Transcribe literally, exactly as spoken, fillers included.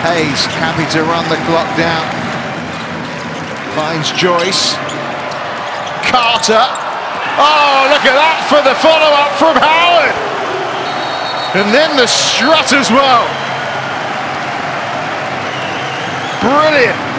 Hayes happy to run the clock down. Finds Joyce. Carter. Oh, look at that for the follow-up from Howard. And then the strut as well. Brilliant.